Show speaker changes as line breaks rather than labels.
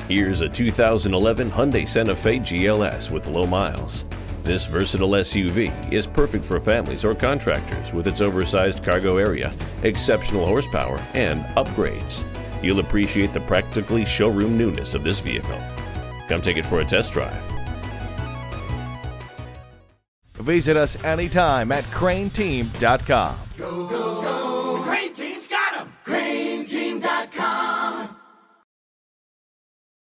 Here's a 2011 Hyundai Santa Fe GLS with low miles. This versatile SUV is perfect for families or contractors with its oversized cargo area, exceptional horsepower, and upgrades. You'll appreciate the practically showroom newness of this vehicle. Come take it for a test drive.
Visit us anytime at craneteam.com.
Go, go, go.